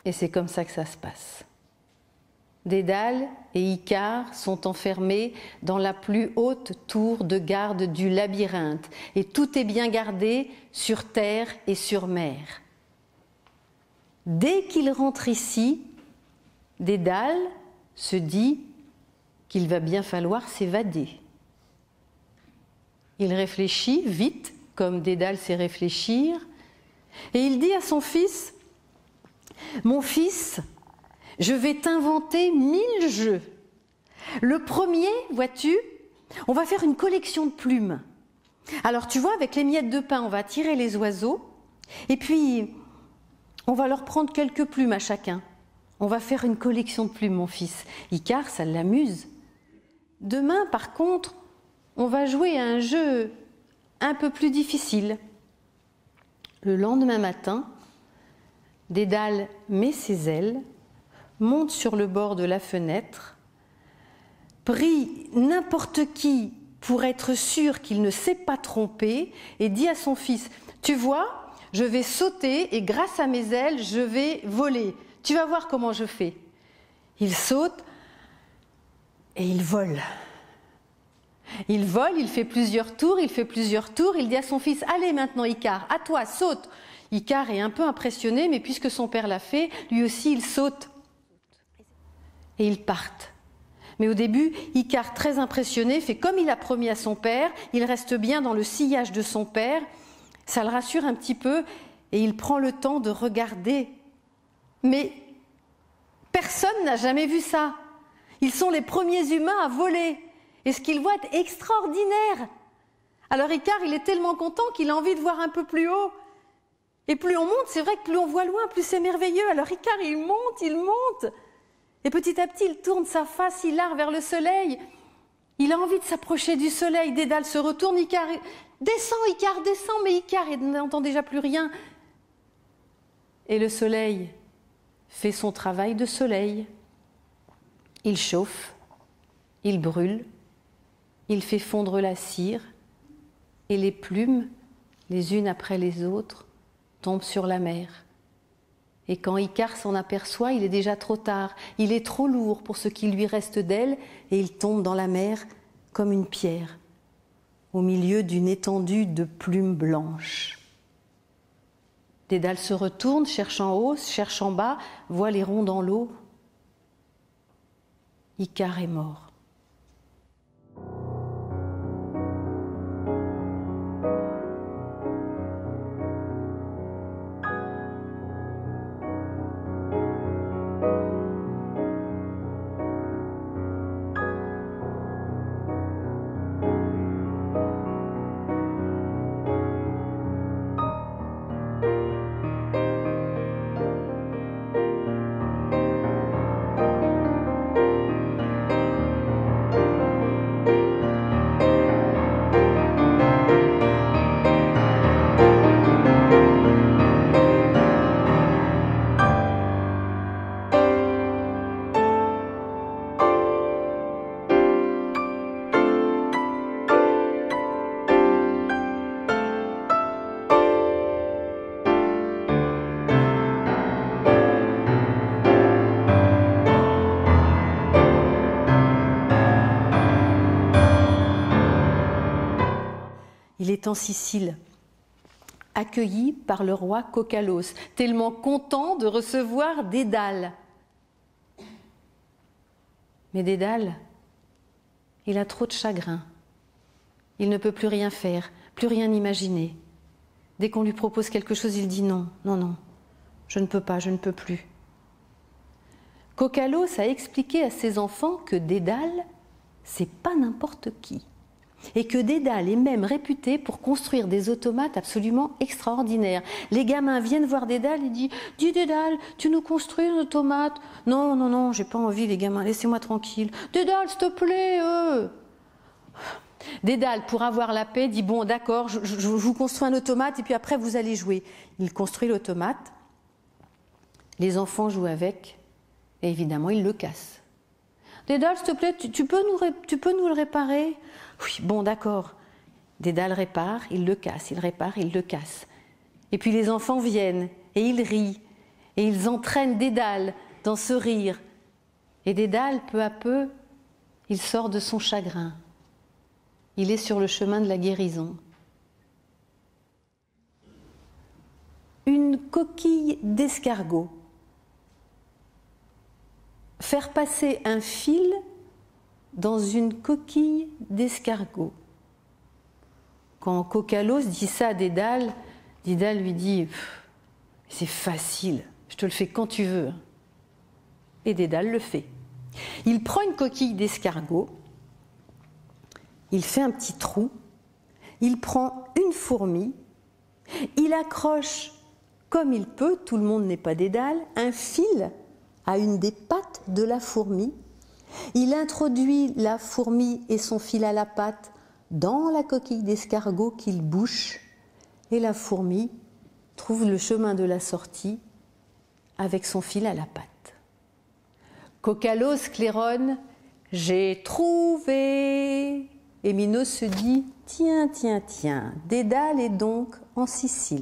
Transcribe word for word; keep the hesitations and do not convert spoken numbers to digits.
Et c'est comme ça que ça se passe. Dédale et Icare sont enfermés dans la plus haute tour de garde du labyrinthe et tout est bien gardé sur terre et sur mer. Dès qu'il rentre ici, Dédale se dit qu'il va bien falloir s'évader. Il réfléchit vite, comme Dédale sait réfléchir, et il dit à son fils « Mon fils, je vais t'inventer mille jeux. Le premier, vois-tu, on va faire une collection de plumes. Alors tu vois, avec les miettes de pain, on va tirer les oiseaux, et puis on va leur prendre quelques plumes à chacun. On va faire une collection de plumes, mon fils. Icare, ça l'amuse. Demain, par contre, on va jouer à un jeu un peu plus difficile. Le lendemain matin, Dédale met ses ailes, monte sur le bord de la fenêtre, prie n'importe qui pour être sûr qu'il ne s'est pas trompé et dit à son fils « Tu vois, je vais sauter et grâce à mes ailes, je vais voler. Tu vas voir comment je fais. » Il saute et il vole. Il vole, il fait plusieurs tours, il fait plusieurs tours, il dit à son fils « Allez maintenant Icare, à toi, saute !» Icare est un peu impressionné, mais puisque son père l'a fait, lui aussi il saute. Et ils partent. Mais au début, Icare, très impressionné, fait comme il a promis à son père, il reste bien dans le sillage de son père, ça le rassure un petit peu, et il prend le temps de regarder. Mais personne n'a jamais vu ça. Ils sont les premiers humains à voler. Et ce qu'il voit est extraordinaire. Alors Icare, il est tellement content qu'il a envie de voir un peu plus haut. Et plus on monte, c'est vrai que plus on voit loin, plus c'est merveilleux. Alors Icare, il monte, il monte. Et petit à petit, il tourne sa face hilar vers le soleil. Il a envie de s'approcher du soleil. Dédale se retourne, Icare, descend, Icare, descend. Mais Icare, il n'entend déjà plus rien. Et le soleil fait son travail de soleil. Il chauffe, il brûle, il fait fondre la cire. Et les plumes, les unes après les autres, tombent sur la mer. Et quand Icare s'en aperçoit, il est déjà trop tard. Il est trop lourd pour ce qui lui reste d'elle et il tombe dans la mer comme une pierre, au milieu d'une étendue de plumes blanches. Dédale se retourne, cherche en haut, cherche en bas, voit les ronds dans l'eau. Icare est mort. Il est en Sicile, accueilli par le roi Coccalos, tellement content de recevoir Dédale. Mais Dédale, il a trop de chagrin. Il ne peut plus rien faire, plus rien imaginer. Dès qu'on lui propose quelque chose, il dit non, non, non, je ne peux pas, je ne peux plus. Coccalos a expliqué à ses enfants que Dédale, c'est pas n'importe qui. Et que Dédale est même réputé pour construire des automates absolument extraordinaires. Les gamins viennent voir Dédale et disent « Dis Dédale, tu nous construis un automate ?»« Non, non, non, j'ai pas envie les gamins, laissez-moi tranquille. »« Dédale, s'il te plaît euh. !» Dédale, pour avoir la paix, dit « Bon, d'accord, je, je, je vous construis un automate et puis après vous allez jouer. » Il construit l'automate, les enfants jouent avec et évidemment il le casse. « Dédale, s'il te plaît, tu, tu, peux nous, tu peux nous le réparer ?»« Oui, bon, d'accord. » Dédale répare, il le casse, il répare, il le casse. Et puis les enfants viennent et ils rient. Et ils entraînent Dédale dans ce rire. Et Dédale, peu à peu, il sort de son chagrin. Il est sur le chemin de la guérison. Une coquille d'escargot. Faire passer un fil dans une coquille d'escargot. Quand Coqualos dit ça à Dédale, Dédale lui dit « C'est facile, je te le fais quand tu veux. » Et Dédale le fait. Il prend une coquille d'escargot, il fait un petit trou, il prend une fourmi, il accroche comme il peut, tout le monde n'est pas Dédale, un fil à une des pattes de la fourmi. Il introduit la fourmi et son fil à la patte dans la coquille d'escargot qu'il bouche, et la fourmi trouve le chemin de la sortie avec son fil à la patte. Coqualos claironne « J'ai trouvé !» Et Minos se dit « Tiens, tiens, tiens, Dédale est donc en Sicile. »